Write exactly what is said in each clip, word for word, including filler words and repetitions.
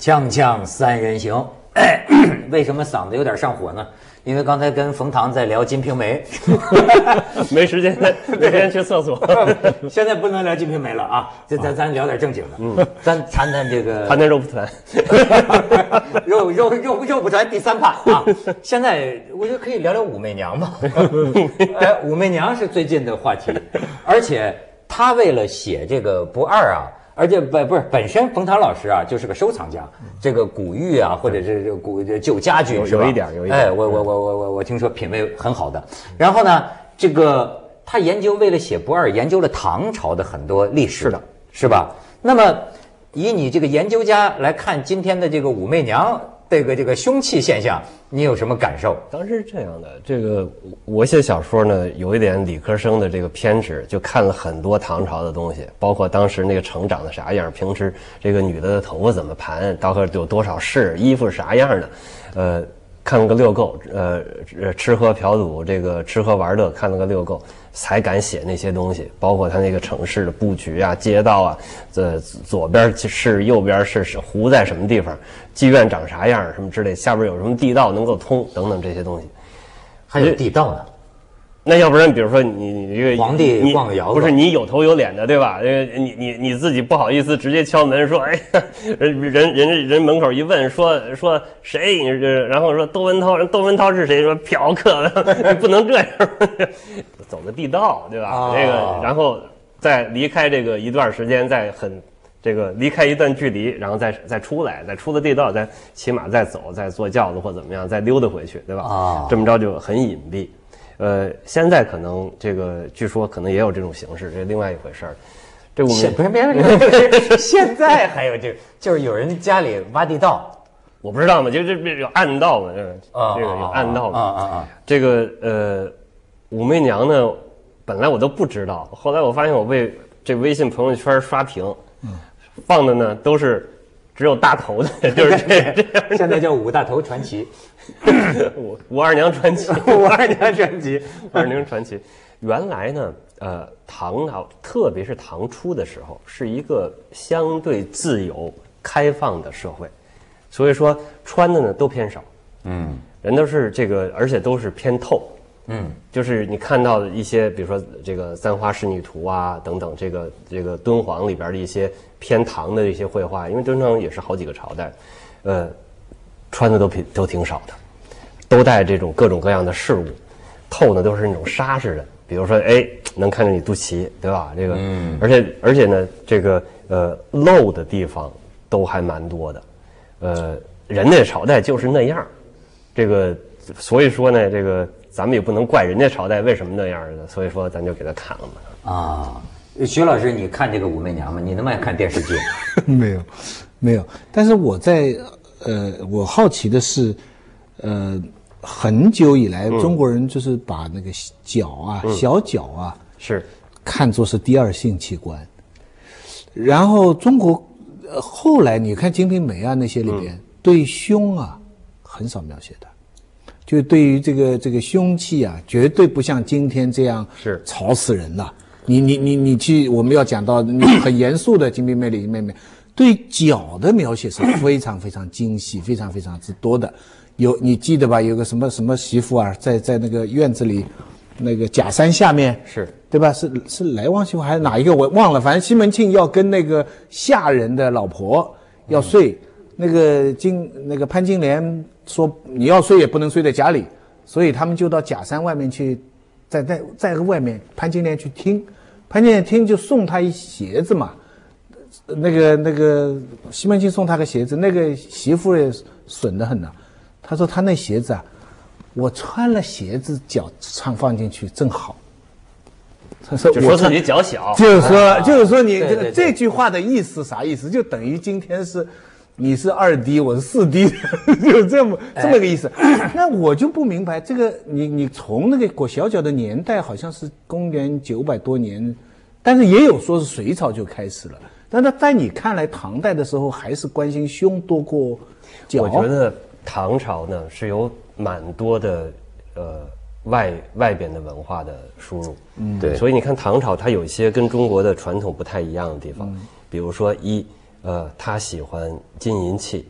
锵锵三人行，哎，为什么嗓子有点上火呢？因为刚才跟冯唐在聊《金瓶梅》， 没时间，没时间去厕所。 现在不能聊《金瓶梅》了啊，这咱咱聊点正经的，嗯，咱谈谈这个， 谈谈肉蒲团， 肉肉肉肉蒲团第三趴啊。现在我觉得可以聊聊武媚娘嘛，哎，武媚娘是最近的话题，而且她为了写这个不二啊。而且不不是本身冯唐老师啊就是个收藏家，这个古玉啊或者是这个古旧家具是吧？ 有一点有一点。 哎，我我我我我我听说品味很好的。然后呢，这个他研究为了写不二，研究了唐朝的很多历史， 是的， 是吧？那么以你这个研究家来看今天的这个武媚娘这个这个凶器现象，你有什么感受？ 当时是这样的，这个我写小说呢，有一点理科生的这个偏执，就看了很多唐朝的东西，包括当时那个城长得啥样，平时这个女的的头发怎么盘，到时候有多少式，衣服是啥样的，呃，看了个六够，呃，吃喝嫖赌，这个吃喝玩乐看了个六够，才敢写那些东西，包括他那个城市的布局啊、街道啊，这左边是右边是是湖在什么地方，妓院长啥样什么之类，下边有什么地道能够通等等这些东西， 还有地道呢。 那要不然，比如说你你这个皇帝逛个窑子， 不是你有头有脸的，对吧？这个你你你自己不好意思直接敲门说，哎，人人人人门口一问说说谁，然后说窦文涛，窦文涛是谁？说嫖客，不能这样，走个地道，对吧？ 哦、 这个然后再离开这个一段时间，再很这个离开一段距离，然后再再出来，再出了地道，再骑马再走，再坐轿子或怎么样，再溜达回去，对吧？ 哦、 这么着就很隐蔽。呃，现在可能这个据说可能也有这种形式，这是另外一回事儿。这我们不是别别，现在还有这个，就是有人家里挖地道， 我不知道嘛，就这有暗道嘛，这个、 啊、 这个有暗道嘛， 啊啊啊！ 这个呃，武媚娘呢，本来我都不知道，后来我发现我被这微信朋友圈刷屏，嗯，放的呢都是只有大头的，就是这这样。 现在叫五大头传奇。 五五二娘传奇， 五二娘传奇， 五二娘传奇。原来呢，呃，唐朝，特别是唐初的时候，是一个相对自由、开放的社会，所以说穿的呢都偏少，嗯，人都是这个，而且都是偏透，嗯，就是你看到的一些，比如说这个《簪花仕女图》啊等等，这个这个敦煌里边的一些偏唐的一些绘画，因为敦煌也是好几个朝代，呃。穿的都挺都挺少的，都带这种各种各样的饰物，透呢都是那种纱似的，比如说哎能看见你肚脐，对吧？这个，嗯，而且而且呢，这个呃露的地方都还蛮多的，呃，人家朝代就是那样，这个所以说呢，这个咱们也不能怪人家朝代为什么那样的，所以说咱就给他砍了嘛。 啊，徐老师，你看这个武媚娘吗？你那么爱看电视剧？ 没有，没有，但是我在。呃，我好奇的是，呃，很久以来，嗯、中国人就是把那个脚啊、嗯、小脚啊， 是看作是第二性器官。然后中国、呃、后来你看《金瓶梅》啊那些里边，嗯、对胸啊很少描写的，就对于这个这个凶器啊，绝对不像今天这样是吵死人了。你你你你去，我们要讲到你很严肃的《金瓶梅》里面面。对脚的描写是非常非常精细，非常非常之多的。有你记得吧？有个什么什么媳妇啊，在在那个院子里，那个假山下面， 是对吧？是是来旺媳妇还是哪一个？我忘了。反正西门庆要跟那个下人的老婆要睡，嗯、那个金那个潘金莲说你要睡也不能睡在家里，所以他们就到假山外面去，在在在外面，潘金莲去听，潘金莲听就送他一鞋子嘛。那个那个西门庆送他个鞋子，那个媳妇也损得很呢。他说他那鞋子啊，我穿了鞋子脚穿放进去正好。他说就说自己脚小， 就是说、啊、就是说你这个这句话的意思啥意思？就等于今天是你是二 D， 我是四 D， 就这么这么个意思。那我就不明白这个，你你从那个裹小脚的年代好像是公元九百多年，但是也有说是隋朝就开始了。但是在你看来，唐代的时候还是关心胸多过脚。 我觉得唐朝呢是有蛮多的呃外外边的文化的输入，嗯，对，所以你看唐朝它有一些跟中国的传统不太一样的地方，嗯、比如说一呃，他喜欢金银器，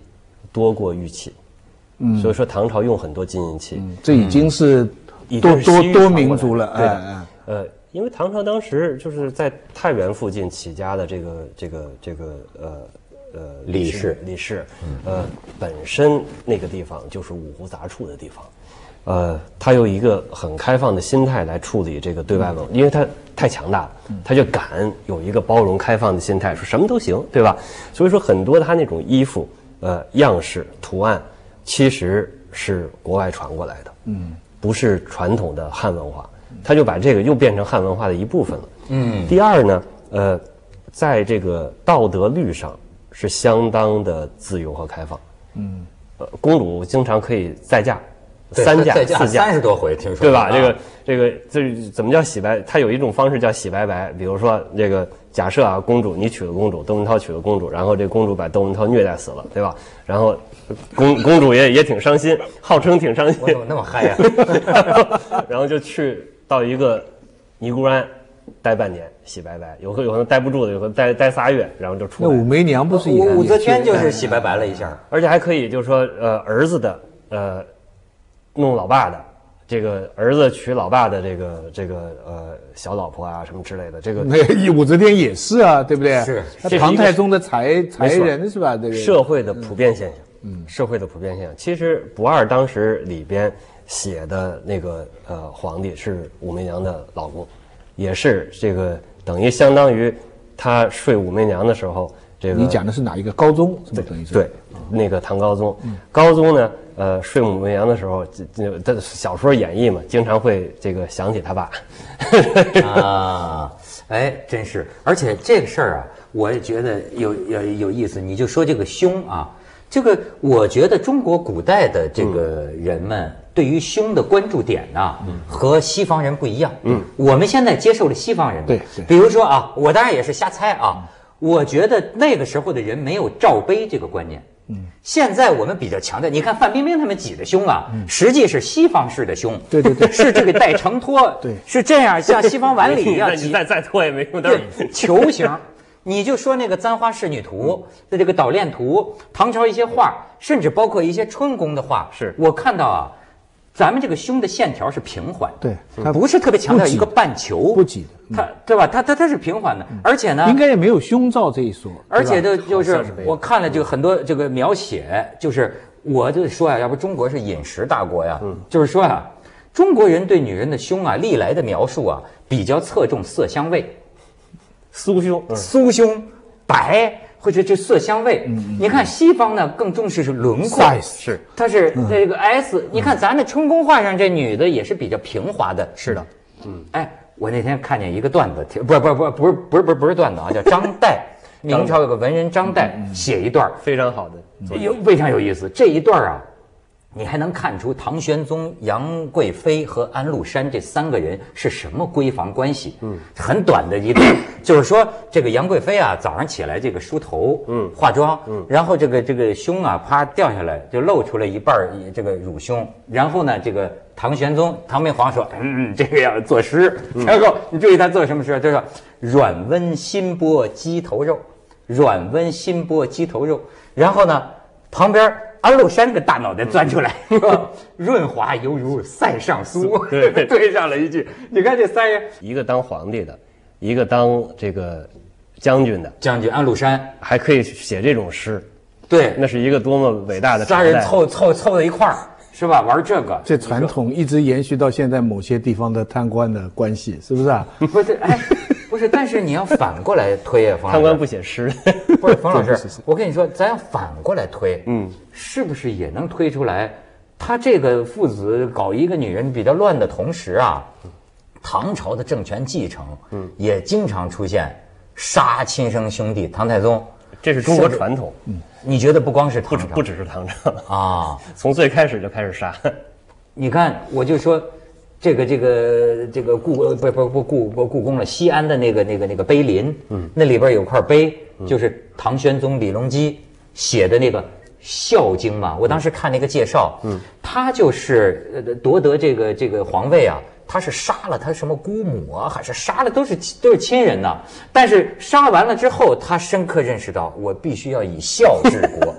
多过玉器，嗯，所以说唐朝用很多金银器， 嗯、这已经是多、嗯、多多民族了， 对，哎呃，因为唐朝当时就是在太原附近起家的这个这个这个呃呃李氏李氏，呃，本身那个地方就是五湖杂处的地方。呃，他有一个很开放的心态来处理这个对外文化，因为他太强大了，他就敢有一个包容开放的心态，说什么都行，对吧？所以说很多他那种衣服，呃，样式、图案，其实是国外传过来的，嗯，不是传统的汉文化，他就把这个又变成汉文化的一部分了。嗯。第二呢，呃，在这个道德律上是相当的自由和开放。嗯。呃，公主经常可以再嫁。三嫁四嫁三十多回，听说对吧？这个这个这怎么叫洗白？它有一种方式叫洗白白，比如说这个假设啊，公主你娶了公主，窦文涛娶了公主，然后这公主把窦文涛虐待死了，对吧？然后公公主也也挺伤心，号称挺伤心， 我怎么那么嗨呀？ 然后就去到一个尼姑庵待半年，洗白白，有可有可能待不住的，有可能待待仨月，然后就出来。 那武媚娘不是也武则天就是洗白白了一下， 而且还可以就是说呃儿子的呃。弄老爸的，这个儿子娶老爸的这个这个呃小老婆啊什么之类的，这个那武则天也是啊，对不对？ 是， 唐太宗的才才人是吧？这个社会的普遍现象，嗯，社会的普遍现象。其实不二当时里边写的那个呃皇帝是武媚娘的老公，也是这个等于相当于他睡武媚娘的时候，这个你讲的是哪一个高宗？是不等于是对那个唐高宗，嗯、高宗呢？呃，睡武媚娘的时候，这这小说演绎嘛，经常会这个想起他爸。 啊，哎，真是，而且这个事儿啊，我也觉得有有有意思。你就说这个胸啊，这个我觉得中国古代的这个人们对于胸的关注点呢、啊，嗯、和西方人不一样。嗯，我们现在接受了西方人， 对对， 比如说啊，我当然也是瞎猜啊，嗯、我觉得那个时候的人没有罩杯这个观念。嗯，现在我们比较强调，你看范冰冰他们挤的胸啊，嗯、实际是西方式的胸， 对对对， 是这个带承托， 对， 是这样，像西方晚礼一样挤， 再再拖也没用， 对，球形。你就说那个《簪花仕女图》的这个捣练图，唐朝一些画，甚至包括一些春宫的画， 是我看到啊，咱们这个胸的线条是平缓， 对， 它不是特别强调一个半球， 不挤的， 它对吧？它它它是平缓的，而且呢， 应该也没有胸罩这一说， 而且的就是我看了就很多这个描写，就是我就说呀，要不中国是饮食大国呀，就是说呀，中国人对女人的胸啊，历来的描述啊，比较侧重色香味， 酥胸， 酥胸，白。或者这色香味，嗯、你看西方呢更重视是轮廓， 是它是这个 S，、嗯、你看咱这春宫画上这女的也是比较平滑的， 是的， 嗯，哎，我那天看见一个段子，不不不不是不是不是不是段子啊，叫张岱，明朝有个文人张岱写一段非常好的， 有非常有意思，这一段啊。你还能看出唐玄宗、杨贵妃和安禄山这三个人是什么闺房关系？嗯，很短的一段，就是说这个杨贵妃啊，早上起来这个梳头，嗯，化妆，嗯，然后这个这个胸啊，啪掉下来，就露出了一半这个乳胸。然后呢，这个唐玄宗、唐明皇说，嗯，这个要作诗。然后你注意他做什么诗？他说：“软温心波鸡头肉，软温心波鸡头肉。”然后呢，旁边。安禄山个大脑袋钻出来，是吧？润滑犹如塞上酥， 对， 对上了一句。你看这三人， 一个当皇帝的，一个当这个将军的， 将军安禄山还可以写这种诗， 对， 那是一个多么伟大的仨人凑凑凑到一块儿，是吧？玩这个， 这传统一直延续到现在某些地方的贪官的关系，是不是啊？ 不是，哎。不是，但是你要反过来推啊，冯老师。 贪官不写诗， 不是冯老师，我跟你说，咱要反过来推，嗯，是不是也能推出来？他这个父子搞一个女人比较乱的同时啊，唐朝的政权继承，嗯，也经常出现杀亲生兄弟。唐太宗， 这是中国传统。 嗯，你觉得不光是唐朝， 不不只是唐朝啊， 从最开始就开始杀。 你看，我就说。这个这个这个故不不不故不故宫了，西安的那个那个那个碑林，嗯，那里边有块碑，就是唐玄宗李隆基写的那个《孝经》嘛。我当时看那个介绍，嗯，他就是呃夺得这个这个皇位啊，他是杀了他什么姑母啊，还是杀了都是都是亲人呐、啊。但是杀完了之后，他深刻认识到，我必须要以孝治国。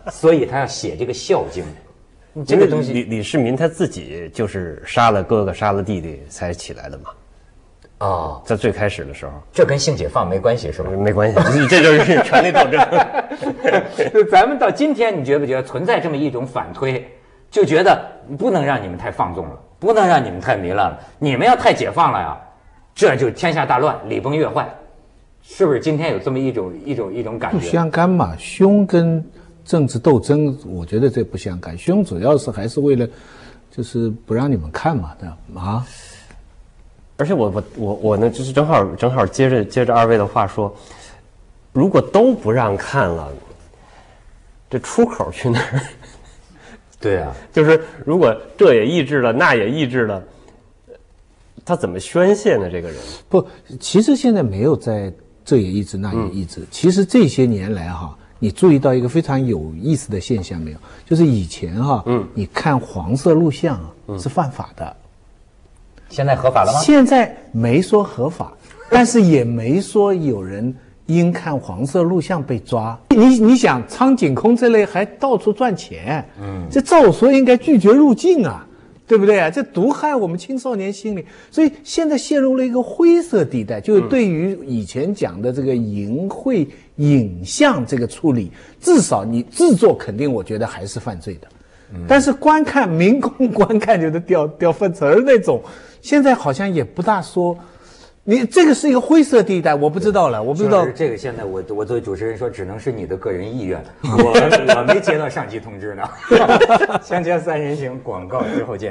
所以他要写这个《孝经》。这个东西， 李李世民他自己就是杀了哥哥、杀了弟弟才起来的嘛。 哦， 在最开始的时候， 这跟性解放没关系是吧？ 没关系，这就是权力斗争。 咱们到今天，你觉不觉得存在这么一种反推？就觉得不能让你们太放纵了，不能让你们太糜烂了。你们要太解放了呀，这就天下大乱，礼崩乐坏，是不是？今天有这么一种一种一种感觉？ 不相干嘛，凶跟政治斗争，我觉得这不相干。凶主要是还是为了，就是不让你们看嘛的啊。 而且我我我我呢，就是正好正好接着接着二位的话说，如果都不让看了，这出口去哪儿？ 对啊， 就是如果这也抑制了，那也抑制了，他怎么宣泄呢？这个人不，其实现在没有在这也抑制那也抑制。嗯、其实这些年来哈，你注意到一个非常有意思的现象没有？就是以前哈，嗯，你看黄色录像啊、嗯、是犯法的。 现在合法了吗？ 现在没说合法，但是也没说有人因看黄色录像被抓。你你想，苍井空这类还到处赚钱，嗯，这照说应该拒绝入境啊，对不对啊？这毒害我们青少年心理，所以现在陷入了一个灰色地带，就是对于以前讲的这个淫秽影像这个处理，至少你制作肯定，我觉得还是犯罪的。但是观看民工观看就是掉掉粪词儿那种，现在好像也不大说，你这个是一个灰色地带，我不知道了，我不知道这个现在我我作为主持人说，只能是你的个人意愿，我我没接到上级通知呢。锵锵三人行，广告之后见。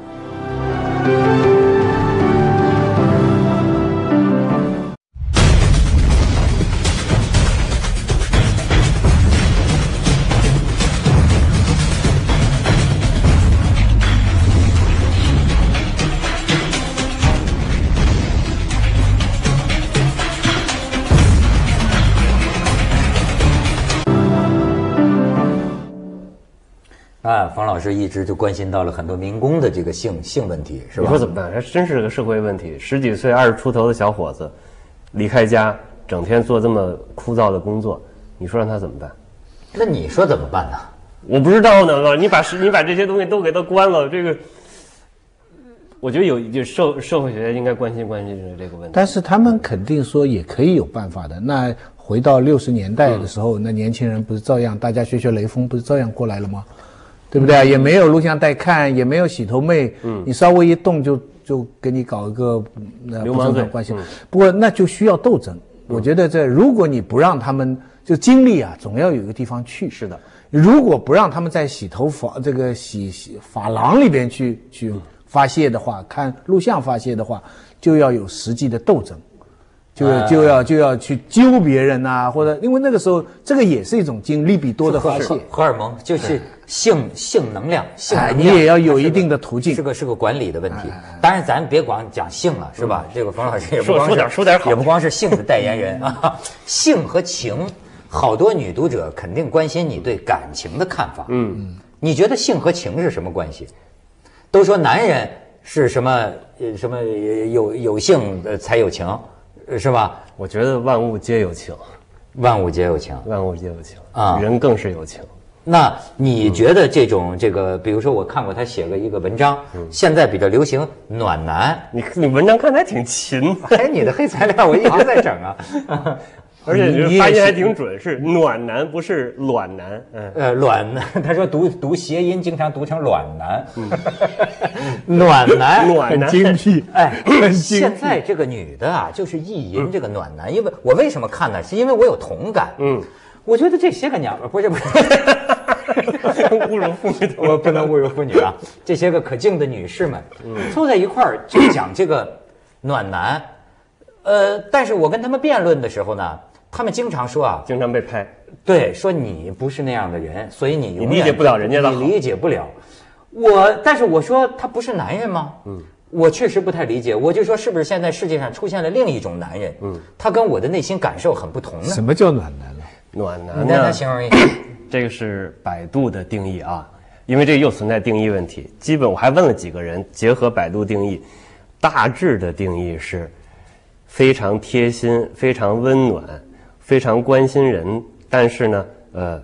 啊，冯老师一直就关心到了很多民工的这个性性问题，是吧？ 你说怎么办？这真是个社会问题。十几岁、二十出头的小伙子，离开家，整天做这么枯燥的工作，你说让他怎么办？ 那你说怎么办呢？ 我不知道呢。你把你把这些东西都给他关了，这个，我觉得有就社社会学应该关心关心这个问题。 但是他们肯定说也可以有办法的。那回到六十年代的时候，嗯、那年轻人不是照样，大家学学雷锋，不是照样过来了吗？对不对啊？也没有录像带看，也没有洗头妹，嗯，你稍微一动就就给你搞一个呃流氓罪关系。嗯、不过那就需要斗争。嗯、我觉得这如果你不让他们就精力啊，总要有一个地方去。 是的， 如果不让他们在洗头发这个洗洗发廊里边去去发泄的话，看录像发泄的话，就要有实际的斗争。就就要就要去揪别人呐、啊，或者因为那个时候这个也是一种精利比多的发泄， 荷尔蒙就是性性能量，性能量、哎、 你也要有一定的途径， 是个是个管理的问题。当然，咱别光讲性了，是吧？嗯、这个冯老师也不光是说点说点好， 也不光是性的代言人啊。性和情，好多女读者肯定关心你对感情的看法。嗯，你觉得性和情是什么关系？都说男人是什么呃什么有有性才有情。是吧？ 我觉得万物皆有情， 万物皆有情， 万物皆有情啊，人更是有情。 那你觉得这种这个，比如说我看过他写过一个文章，嗯、现在比较流行暖男。 你你文章看的还挺勤， 哎，你的黑材料我一直在整啊。 而且你发音还挺准，是暖男不是卵男。嗯， 呃，卵男，他说读读谐音经常读成卵男。嗯、暖男， 暖男， 精辟。 哎，现在这个女的啊，就是意淫这个暖男，嗯、因为我为什么看呢？是因为我有同感。嗯，我觉得这些个娘不是不是， 侮辱妇女， 我不能侮辱妇女啊！这些个可敬的女士们，嗯，凑在一块儿就讲这个暖男。呃，但是我跟他们辩论的时候呢。他们经常说啊， 经常被拍， 对，说你不是那样的人，所以你永远你理解不了人家的好， 你理解不了我。但是我说他不是男人吗？嗯，我确实不太理解。我就说是不是现在世界上出现了另一种男人？嗯，他跟我的内心感受很不同呢？ 什么叫暖男呢？ 暖男呢？ 你让他形容一下。 这个是百度的定义啊，因为这个又存在定义问题。基本我还问了几个人，结合百度定义，大致的定义是非常贴心、非常温暖。非常关心人，但是呢，呃，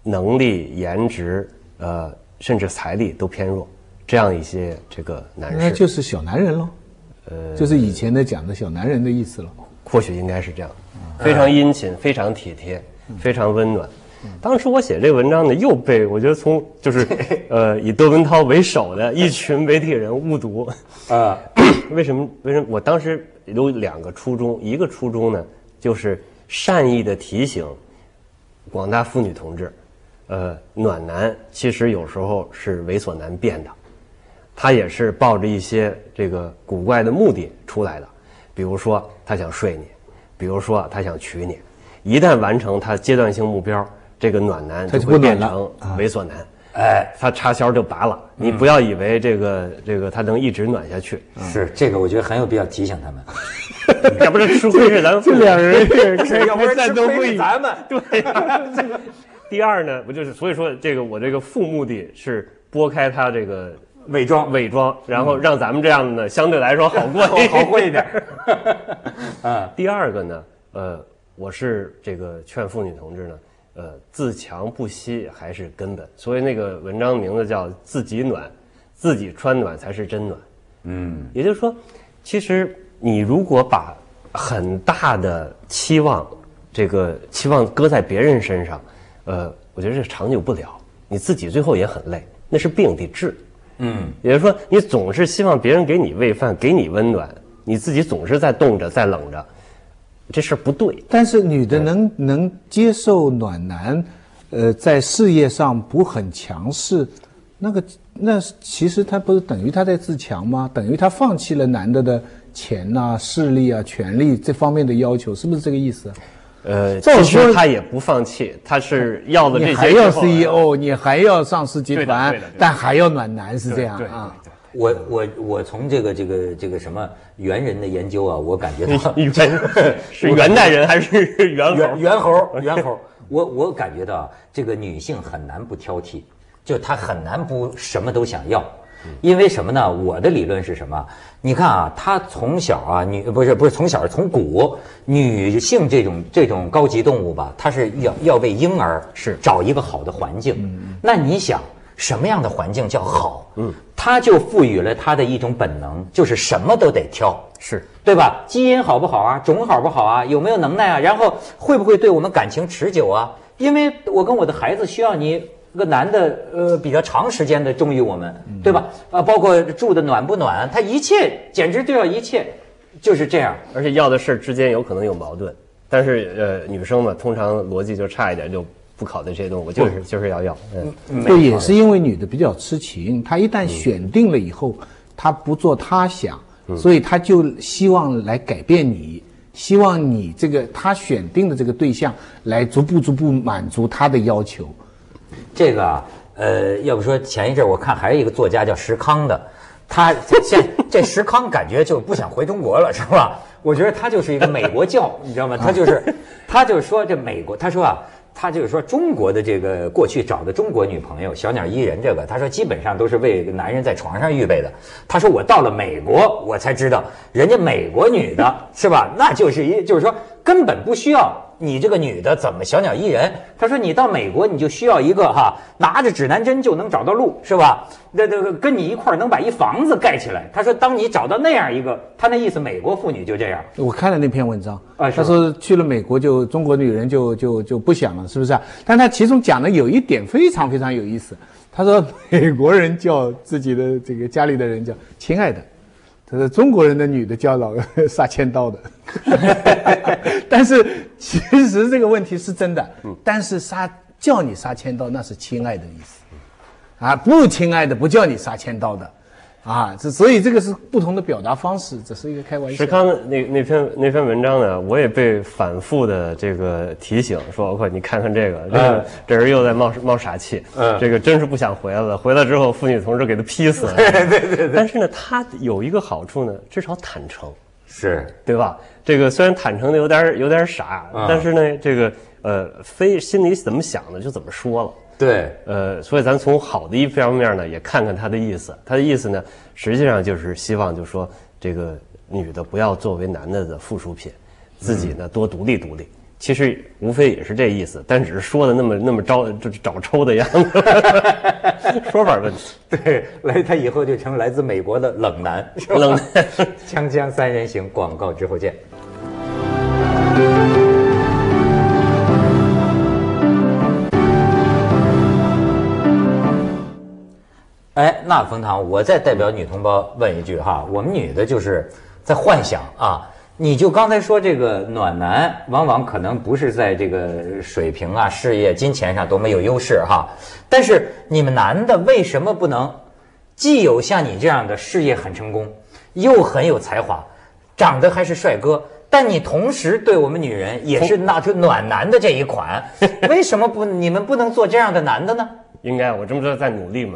能力、颜值，呃，甚至财力都偏弱，这样一些这个男士， 那就是小男人喽，呃，就是以前的讲的小男人的意思了。 或许应该是这样，非常殷勤，非常体贴，非常温暖。当时我写这个文章呢，又被我觉得从就是呃以窦文涛为首的一群媒体人误读啊。为什么？为什么？我当时有两个初衷，一个初衷呢，就是善意的提醒广大妇女同志，呃，暖男其实有时候是猥琐男变的，他也是抱着一些这个古怪的目的出来的，比如说他想睡你，比如说他想娶你，一旦完成他阶段性目标，这个暖男就会变成猥琐男。哎，他插销就拔了，你不要以为这个这个他能一直暖下去。 是这个，我觉得很有必要提醒他们。 要不是吃亏是咱们这两人是，要不是吃亏是咱们。 对。第二呢，不就是所以说这个我这个副目的是拨开他这个伪装伪装，然后让咱们这样的呢相对来说好过好过一点。 啊，第二个呢，呃，我是这个劝妇女同志呢。呃，自强不息还是根本，所以那个文章名字叫“自己暖，自己穿暖才是真暖”。嗯，也就是说，其实你如果把很大的期望，这个期望搁在别人身上，呃，我觉得这长久不了，你自己最后也很累，那是病得治。嗯，也就是说，你总是希望别人给你喂饭，给你温暖，你自己总是在冻着，在冷着。这事不对， 但是女的能能接受暖男，呃，在事业上不很强势，那个那其实他不是等于他在自强吗？等于他放弃了男的的钱呐、啊、势力啊、权力这方面的要求，是不是这个意思？ 呃，其实他也不放弃，他是要的这些， 你还要 C E O， 你还要上市集团，但还要暖男，是这样啊。 我我我从这个这个这个什么猿人的研究啊，我感觉到猿是元代人还是猿猴？ 猿猴猿猴，我我感觉到这个女性很难不挑剔，就她很难不什么都想要，因为什么呢？我的理论是什么？你看啊，她从小啊，女不是不是从小从古女性这种这种高级动物吧，她是要要为婴儿是找一个好的环境。嗯、那你想什么样的环境叫好？嗯。他就赋予了他的一种本能，就是什么都得挑， 是对吧？基因好不好啊？种好不好啊？有没有能耐啊？然后会不会对我们感情持久啊？因为我跟我的孩子需要你个男的，呃，比较长时间的忠于我们，对吧？啊，包括住的暖不暖，他一切简直就要一切，就是这样。 而且要的事之间有可能有矛盾，但是呃，女生嘛，通常逻辑就差一点就。不考虑这些东西，我就是就是要要， 嗯，这也是因为女的比较痴情，她一旦选定了以后，她不做她想，所以她就希望来改变你，希望你这个她选定的这个对象来逐步逐步满足她的要求。 这个啊，呃，要不说前一阵我看还有一个作家叫石康的，他现这石康感觉就不想回中国了，是吧？我觉得他就是一个美国教，你知道吗？他就是他就是说这美国，他说啊。他就是说，中国的这个过去找的中国女朋友小鸟依人，这个他说基本上都是为男人在床上预备的。他说我到了美国，我才知道人家美国女的是吧？那就是一就是说根本不需要你这个女的怎么小鸟依人。他说你到美国你就需要一个哈拿着指南针就能找到路是吧？那那个跟你一块儿能把一房子盖起来。他说当你找到那样一个，他那意思美国妇女就这样。 我看了那篇文章啊，他说去了美国就中国女人就就就不想了。是不是啊？但他其中讲的有一点非常非常有意思。他说美国人叫自己的这个家里的人叫亲爱的，他说中国人的女的叫老杀千刀的。但是其实这个问题是真的，但是杀叫你杀千刀那是亲爱的意思，啊，不亲爱的不叫你杀千刀的。啊，这所以这个是不同的表达方式，这是一个开玩笑。 石康那那篇那篇文章呢，我也被反复的这个提醒说，包括你看看这个，这个、嗯、这人又在冒冒傻气，嗯，这个真是不想回来了。回来之后，妇女同志给他劈死了。对对对对。但是呢，他有一个好处呢，至少坦诚， 是对吧？这个虽然坦诚的有点有点傻，嗯、但是呢，这个呃，非心里怎么想的就怎么说了。 对， 呃，所以咱从好的一方面呢，也看看他的意思。他的意思呢，实际上就是希望，就说这个女的不要作为男的的附属品，自己呢多独立独立， 其实无非也是这意思，但只是说的那么那么招就找抽的样子，说法问题。 对，来，他以后就成来自美国的冷男，是吧？ 冷男。 锵锵三人行，广告之后见。哎，那冯唐，我再代表女同胞问一句哈，我们女的就是在幻想啊。你就刚才说这个暖男，往往可能不是在这个水平啊、事业、金钱上都没有优势哈。但是你们男的为什么不能，既有像你这样的事业很成功，又很有才华，长得还是帅哥，但你同时对我们女人也是拿出暖男的这一款，为什么不你们不能做这样的男的呢？ 应该，我这不是在努力吗？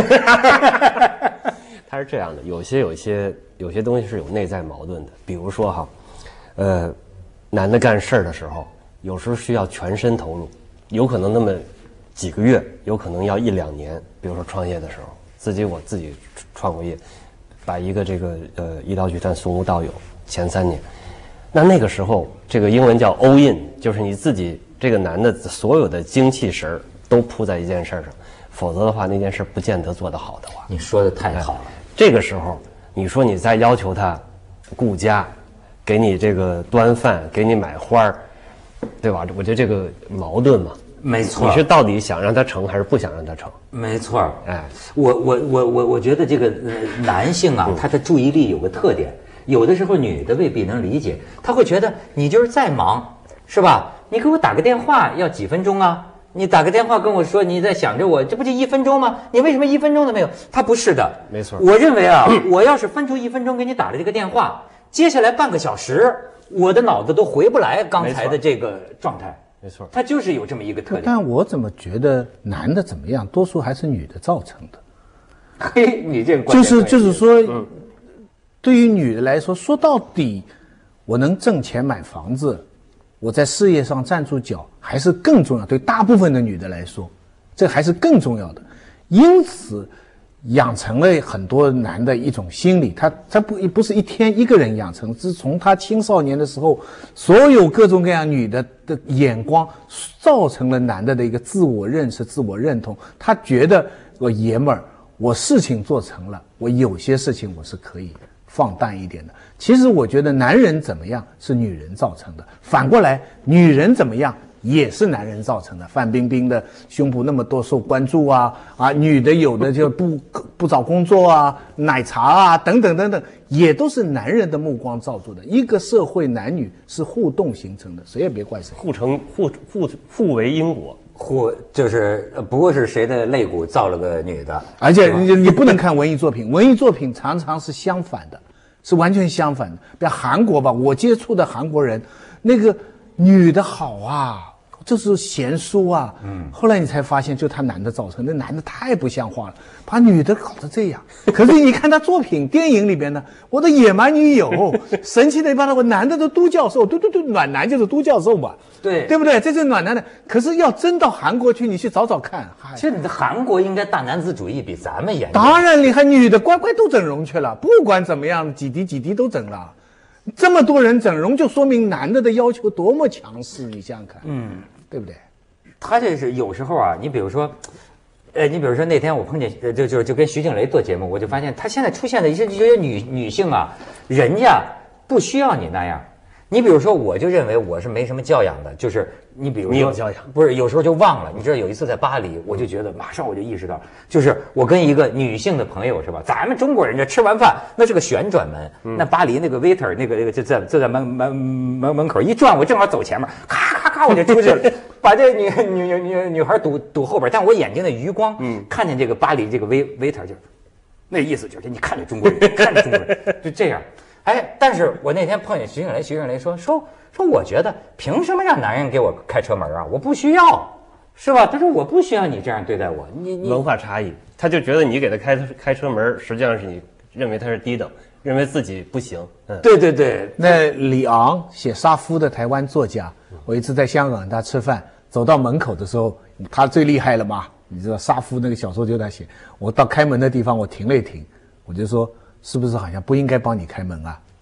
他是这样的，有些有些有些东西是有内在矛盾的，比如说哈，呃，男的干事儿的时候，有时候需要全身投入，有可能那么几个月，有可能要一两年。比如说创业的时候，自己我自己创过业，把一个这个呃医疗巨蛋送入到有前三年，那那个时候这个英文叫 all in， 就是你自己这个男的所有的精气神儿都扑在一件事上，否则的话那件事不见得做得好的话。 你说的太好了。 这个时候，你说你再要求他顾家，给你这个端饭，给你买花儿，对吧？我觉得这个矛盾嘛， 没错。 你是到底想让他成，还是不想让他成？ 没错。 哎， 我我我我我觉得这个呃男性啊，他的注意力有个特点，有的时候女的未必能理解，他会觉得你就是再忙，是吧？你给我打个电话要几分钟啊？你打个电话跟我说你在想着我，这不就一分钟吗？你为什么一分钟都没有？他不是的， 没错。 我认为啊，我要是分出一分钟给你打了这个电话，接下来半个小时，我的脑子都回不来刚才的这个状态。 没错， 他就是有这么一个特点。 但我怎么觉得男的怎么样，多数还是女的造成的。 嘿，你这个观就是点就是说， 嗯对于女的来说，说到底，我能挣钱买房子，我在事业上站住脚，还是更重要。对大部分的女的来说，这还是更重要的。因此，养成了很多男的一种心理，他他不不是一天一个人养成，是从他青少年的时候，所有各种各样女的的眼光，造成了男的的一个自我认识、自我认同。他觉得我爷们儿，我事情做成了，我有些事情我是可以放淡一点的。其实我觉得男人怎么样是女人造成的，反过来女人怎么样也是男人造成的。范冰冰的胸部那么多受关注啊啊，女的有的就不不找工作啊，奶茶啊等等等等，也都是男人的目光造就的。一个社会男女是互动形成的，谁也别怪谁， 互成互互互为因果。 或就是呃不过是谁的肋骨造了个女的， 而且你你不能看文艺作品，文艺作品常常是相反的，是完全相反的。比如韩国吧，我接触的韩国人，那个女的好啊，就是贤淑啊，嗯，后来你才发现，就他男的造成，那男的太不像话了，把女的搞成这样。可是你看他作品、电影里边呢，我的野蛮女友，神奇的一帮我男的都都教授，都都都暖男就是都教授嘛。 对对不对？这就是暖男的。可是要真到韩国去，你去找找看。 其实你的韩国应该大男子主义比咱们严重。 当然厉害，女的乖乖都整容去了，不管怎么样，几滴几滴都整了。这么多人整容，就说明男的的要求多么强势，你想想看，嗯，对不对？ 他这是有时候啊，你比如说，呃，你比如说那天我碰见，呃，就就就跟徐静蕾做节目，我就发现她现在出现的一些这些女女性啊，人家不需要你那样。你比如说，我就认为我是没什么教养的，就是你比如说， 你有教养， 不是有时候就忘了。你知道有一次在巴黎，我就觉得马上我就意识到，就是我跟一个女性的朋友是吧？咱们中国人这吃完饭那是个旋转门，嗯、那巴黎那个 waiter 那个那个就在就在门门门门口一转，我正好走前面，咔咔咔我就出去了，把这女女女女女孩堵堵后边，但我眼睛的余光，嗯，看见这个巴黎这个 waiter 就，那意思就是你看着中国人，看着中国人，就这样。哎，但是我那天碰见徐静蕾，徐静蕾说说说，我觉得凭什么让男人给我开车门啊？我不需要，是吧？他说我不需要你这样对待我，你你文化差异，他就觉得你给他开开车门，实际上是你认为他是低等，认为自己不行。嗯， 对对对。 那李昂写杀夫的台湾作家，我一次在香港跟他吃饭，走到门口的时候，他最厉害了嘛？你知道杀夫那个小说就在写，我到开门的地方我停了一停，我就说。是不是好像不应该帮你开门啊？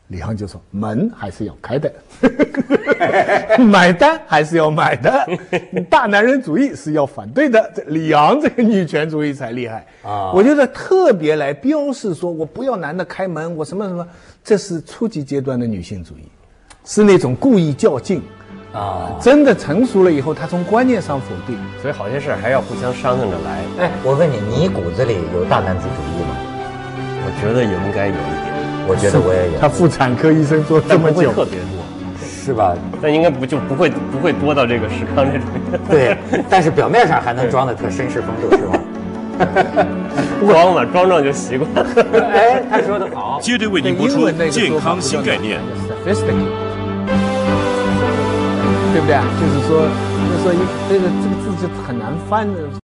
李昂就说门还是要开的，买单还是要买的，大男人主义是要反对的。这李昂这个女权主义才厉害啊！我觉得特别来标示说我不要男的开门，我什么什么，这是初级阶段的女性主义，是那种故意较劲啊。真的成熟了以后，他从观念上否定， 所以好些事还要互相商量着来。 哎，我问你，你骨子里有大男子主义吗？ 我觉得也应该有一点。 我觉得我也有。 他妇产科医生做这么久， 特别多， 是吧？ 但应该不就不会不会多到这个石康这种。 对，但是表面上还能装的特绅士风度，是吗？ 装嘛，装装就习惯。 哎，他说的好。 接着为您播出健康新概念， 对不对？就是说，就是说，这个这个字就很难翻的。